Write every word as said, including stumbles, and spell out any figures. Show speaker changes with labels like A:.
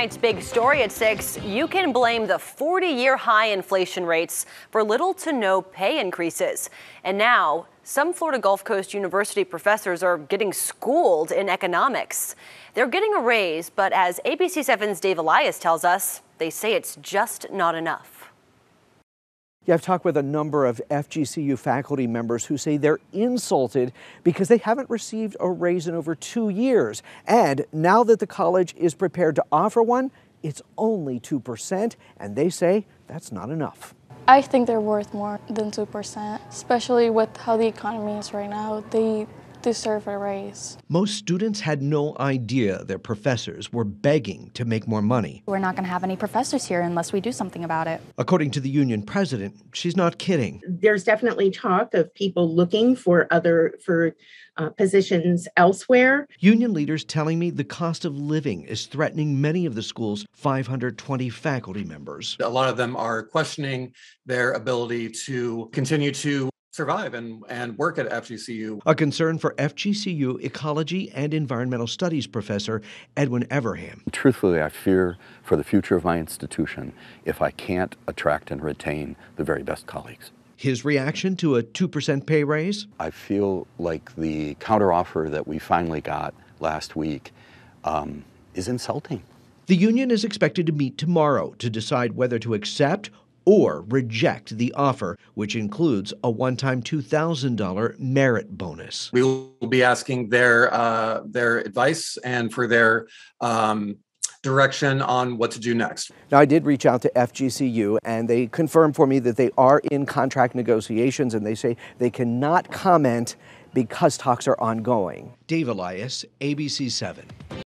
A: Tonight's big story at six, you can blame the forty-year high inflation rates for little to no pay increases. And now, some Florida Gulf Coast University professors are getting schooled in economics. They're getting a raise, but as A B C seven's Dave Elias tells us, they say it's just not enough.
B: Yeah, I've talked with a number of F G C U faculty members who say they're insulted because they haven't received a raise in over two years. And now that the college is prepared to offer one, it's only two percent, and they say that's not enough.
C: I think they're worth more than two percent, especially with how the economy is right now. They deserve a raise.
D: Most students had no idea their professors were begging to make more money.
E: We're not going to have any professors here unless we do something about it.
D: According to the union president, she's not kidding.
F: There's definitely talk of people looking for other for uh, positions elsewhere.
D: Union leaders telling me the cost of living is threatening many of the school's five hundred twenty faculty members.
G: A lot of them are questioning their ability to continue to survive and, and work at F G C U.
D: A concern for F G C U ecology and environmental studies professor Edwin Everham.
H: Truthfully, I fear for the future of my institution if I can't attract and retain the very best colleagues.
D: His reaction to a two percent pay raise?
H: I feel like the counteroffer that we finally got last week um, is insulting.
D: The union is expected to meet tomorrow to decide whether to accept or reject the offer, which includes a one-time two thousand dollars merit bonus.
G: We will be asking their uh, their advice and for their um, direction on what to do next.
B: Now, I did reach out to F G C U, and they confirmed for me that they are in contract negotiations, and they say they cannot comment because talks are ongoing.
D: Dave Elias, A B C seven.